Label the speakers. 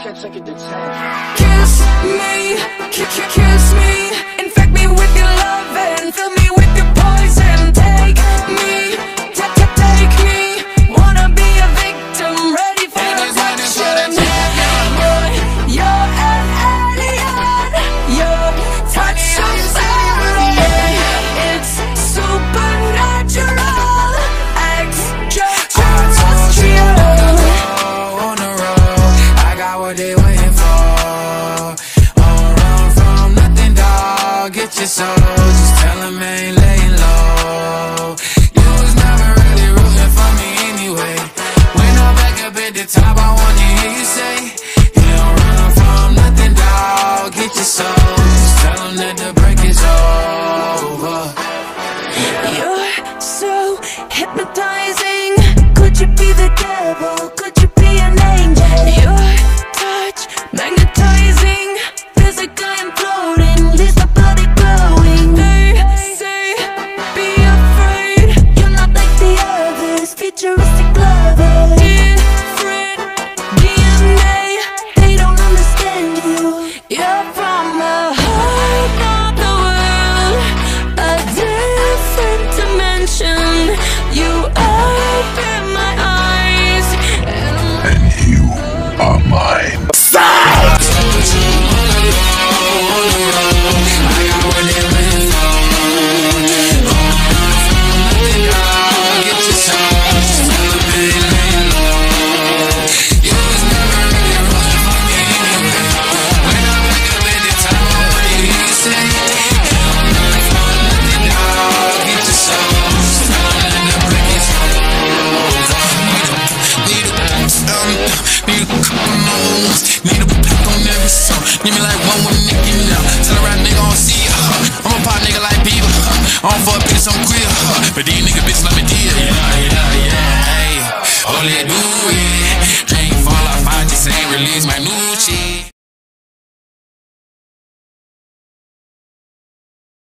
Speaker 1: can't take it to 10.
Speaker 2: Kiss me, kiss me, infect me with your love and fill me with your poison. Take me, take me, wanna be a victim, ready for affection. You're an alien, your touch is alien. It's supernatural, extraterrestrial.
Speaker 3: On the road, I got what they waiting for. Don't run from nothing, dog. Get your soul, just tell them ain't laying low. You was never really rooting for me anyway. When I'm back up at the top, I wanna hear you say, you don't run from nothing, dog. Get your soul, just tell them that the break is over.
Speaker 2: You're so hypnotizing. Could you be the devil? Could you be an angel? Your touch magnetizing, physically imploding, leaves my body glowing. They say, be afraid. You're not like the others, futuristic lovers. Different DNA, they don't understand you. You're from a whole nother world, a different dimension. You open my eyes,
Speaker 4: And you are mine.
Speaker 3: Need a pack on every song. Give me like one with Nick, give me now. Tell a rap nigga I don't see ya. I'm a pop nigga like Bieber. I don't fuck